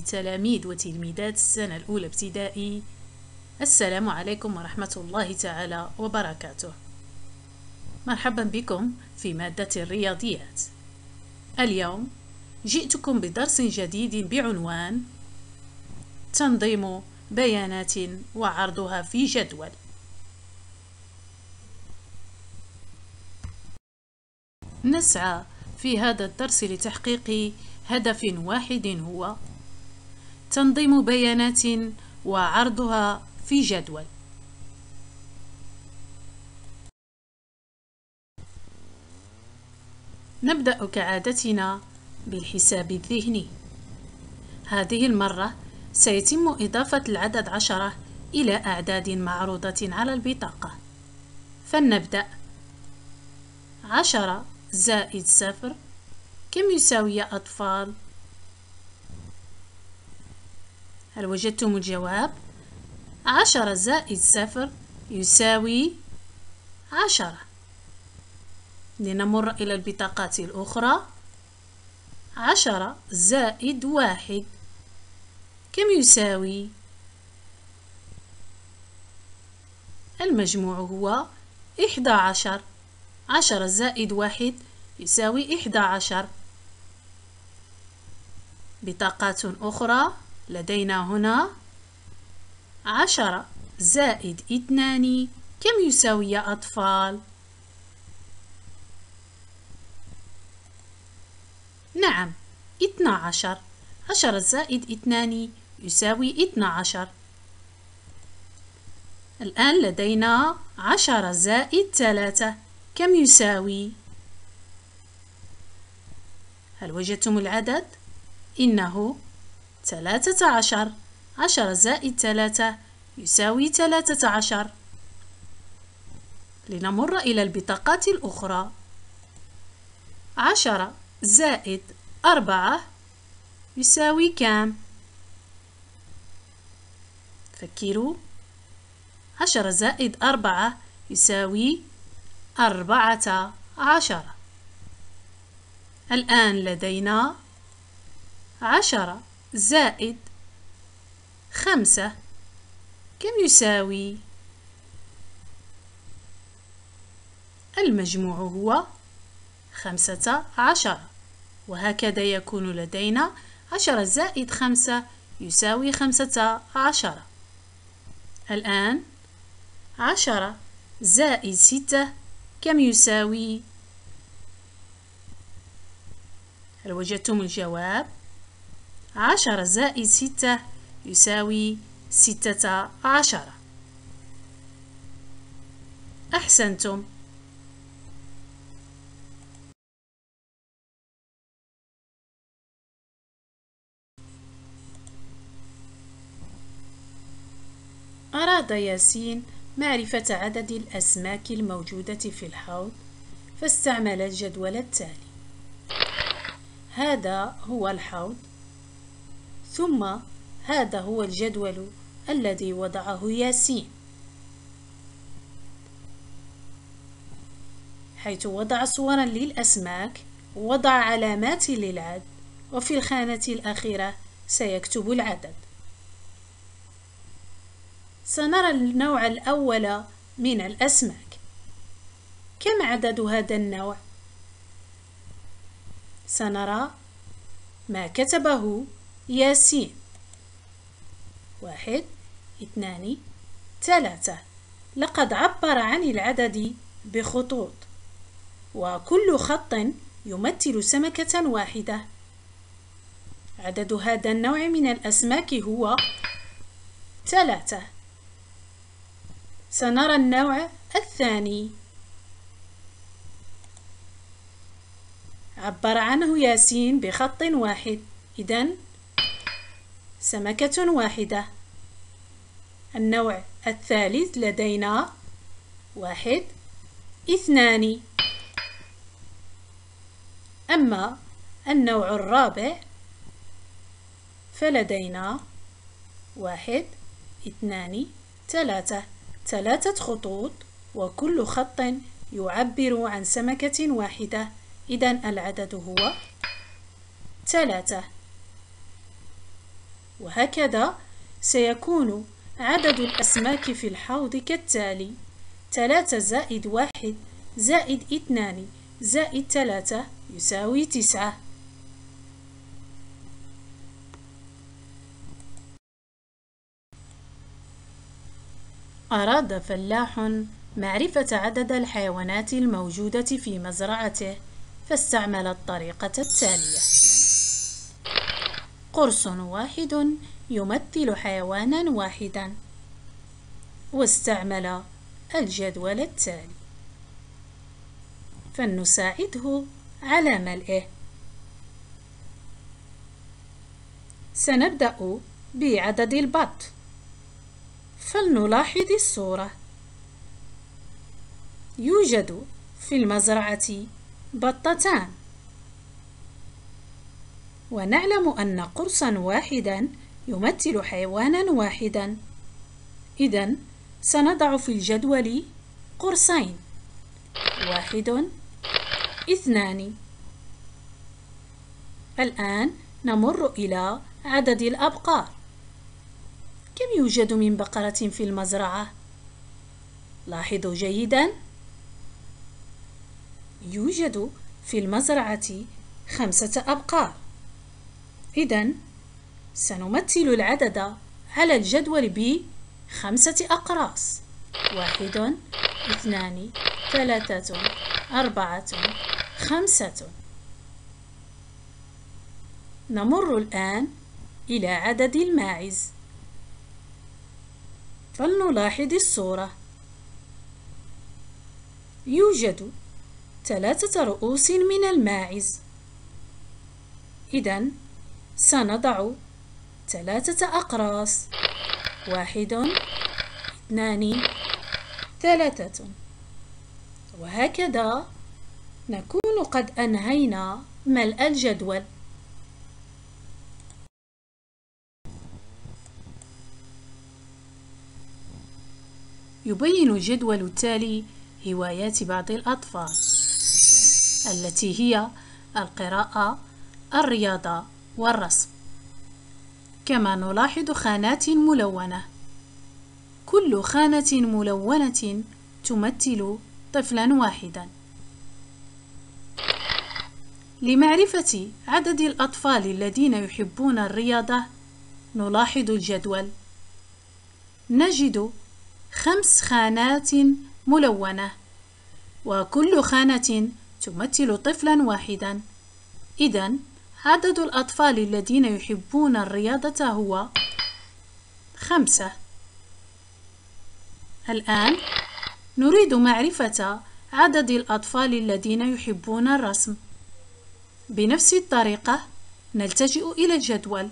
تلاميذ وتلميذات السنة الأولى ابتدائي، السلام عليكم ورحمة الله تعالى وبركاته. مرحبا بكم في مادة الرياضيات. اليوم جئتكم بدرس جديد بعنوان تنظيم بيانات وعرضها في جدول. نسعى في هذا الدرس لتحقيق هدف واحد، هو تنظيم بيانات وعرضها في جدول. نبدأ كعادتنا بالحساب الذهني. هذه المرة سيتم إضافة العدد 10 إلى أعداد معروضة على البطاقة، فلنبدأ. 10 زائد 0 كم يساوي يا أطفال؟ هل وجدتم الجواب؟ 10 زائد 0 يساوي 10. لنمر إلى البطاقات الأخرى. 10 زائد 1 كم يساوي؟ المجموع هو 11. 10 زائد 1 يساوي 11. بطاقات أخرى لدينا هنا 10 زائد 2 كم يساوي يا أطفال؟ نعم، 12. 10 زائد 2 يساوي 12. الآن لدينا 10 زائد 3 كم يساوي؟ هل وجدتم العدد؟ إنه 13. 10 زائد 3 يساوي 13. لنمر إلى البطاقات الأخرى. 10 زائد 4 يساوي كم؟ فكروا. 10 زائد 4 يساوي 14. الآن لدينا 10 زائد 5 كم يساوي؟ المجموع هو 15. وهكذا يكون لدينا 10 زائد 5 يساوي 15. الآن 10 زائد 6 كم يساوي؟ هل وجدتم الجواب؟ 10 زائد 6 يساوي 16. أحسنتم. أراد ياسين معرفة عدد الأسماك الموجودة في الحوض، فاستعمل الجدول التالي. هذا هو الحوض، ثم هذا هو الجدول الذي وضعه ياسين، حيث وضع صورا للأسماك ووضع علامات للعد، وفي الخانة الأخيرة سيكتب العدد. سنرى النوع الأول من الأسماك. كم عدد هذا النوع؟ سنرى ما كتبه ياسين. 1 2 3. لقد عبر عن العدد بخطوط، وكل خط يمثل سمكة واحدة. عدد هذا النوع من الأسماك هو 3. سنرى النوع الثاني. عبر عنه ياسين بخط واحد، إذن سمكة واحدة. النوع الثالث لدينا 1 2. أما النوع الرابع فلدينا 1 2 3. 3 خطوط، وكل خط يعبر عن سمكة واحدة، إذن العدد هو 3. وهكذا سيكون عدد الأسماك في الحوض كالتالي: 3 زائد 1 زائد 2 زائد 3 يساوي 9. أراد فلاح معرفة عدد الحيوانات الموجودة في مزرعته، فاستعمل الطريقة التالية: قرص واحد يمثل حيوانا واحدا، واستعمل الجدول التالي، فلنساعده على ملئه. سنبدأ بعدد البط، فلنلاحظ الصورة. يوجد في المزرعة بطتان، ونعلم أن قرصا واحدا يمثل حيوانا واحدا، إذن سنضع في الجدول قرصين: 1 2. الآن نمر إلى عدد الأبقار. كم يوجد من بقرة في المزرعة؟ لاحظوا جيدا، يوجد في المزرعة 5 أبقار، إذن سنمثل العدد على الجدول ب5 أقراص: 1 2 3 4 5. نمر الآن إلى عدد الماعز، فلنلاحظ الصورة. يوجد 3 رؤوس من الماعز، إذن سنضع 3 أقراص: 1 2 3. وهكذا نكون قد أنهينا ملء الجدول. يبين الجدول التالي هوايات بعض الأطفال، التي هي القراءة، الرياضة، والرسم. كما نلاحظ خانات ملونة، كل خانة ملونة تمثل طفلا واحدا. لمعرفة عدد الأطفال الذين يحبون الرياضة نلاحظ الجدول، نجد 5 خانات ملونة، وكل خانة تمثل طفلا واحدا، إذن عدد الأطفال الذين يحبون الرياضة هو 5. الآن نريد معرفة عدد الأطفال الذين يحبون الرسم. بنفس الطريقة نلتجئ إلى الجدول،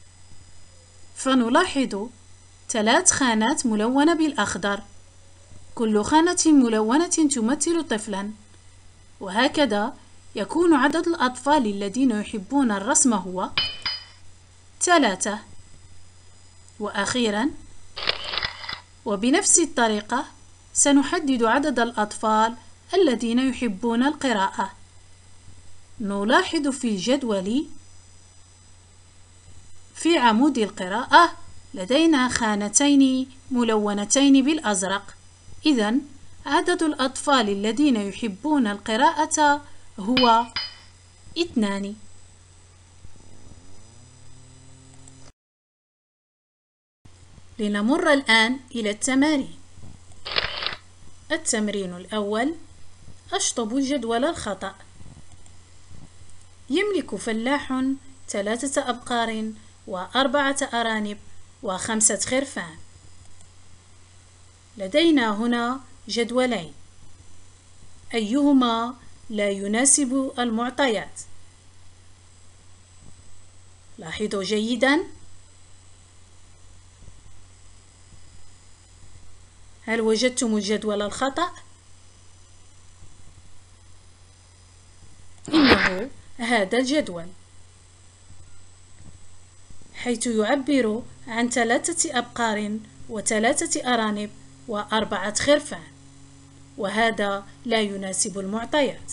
فنلاحظ 3 خانات ملونة بالأخضر، كل خانة ملونة تمثل طفلا، وهكذا يكون عدد الأطفال الذين يحبون الرسم هو 3. وأخيرا، وبنفس الطريقة سنحدد عدد الأطفال الذين يحبون القراءة. نلاحظ في الجدول في عمود القراءة لدينا خانتين ملونتين بالأزرق، إذن عدد الأطفال الذين يحبون القراءة هو 2. لنمر الآن إلى التمارين. التمرين الأول: أشطب جدول الخطأ. يملك فلاح 3 أبقار و4 أرانب و5 خرفان. لدينا هنا جدولين، أيهما لا يناسب المعطيات؟ لاحظوا جيدا، هل وجدتم الجدول الخطأ؟ إنه هذا الجدول، حيث يعبر عن 3 أبقار و3 أرانب و4 خرفان، وهذا لا يناسب المعطيات.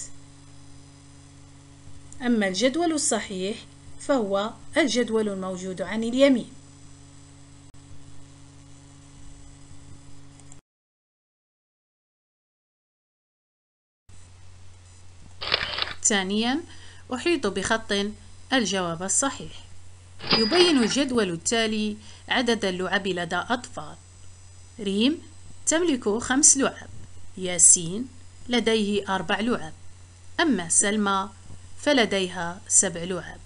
أما الجدول الصحيح فهو الجدول الموجود عن اليمين. ثانيا، أحيط بخط الجواب الصحيح. يبين الجدول التالي عدد اللعب لدى أطفال. ريم تملك 5 لعب، ياسين لديه 4 لعب، أما سلمى فلديها 7 لعب.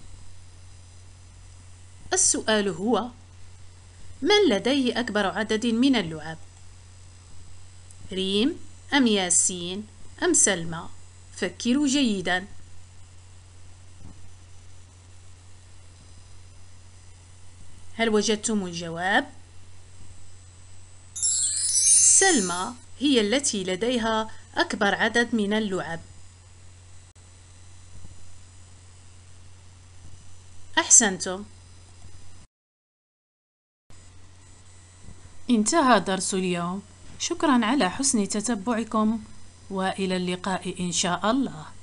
السؤال هو: من لديه أكبر عدد من اللعب؟ ريم أم ياسين أم سلمى؟ فكروا جيدا. هل وجدتم الجواب؟ سلمى هي التي لديها أكبر عدد من اللعب. أحسنتم. انتهى درس اليوم. شكرا على حسن تتبعكم، وإلى اللقاء إن شاء الله.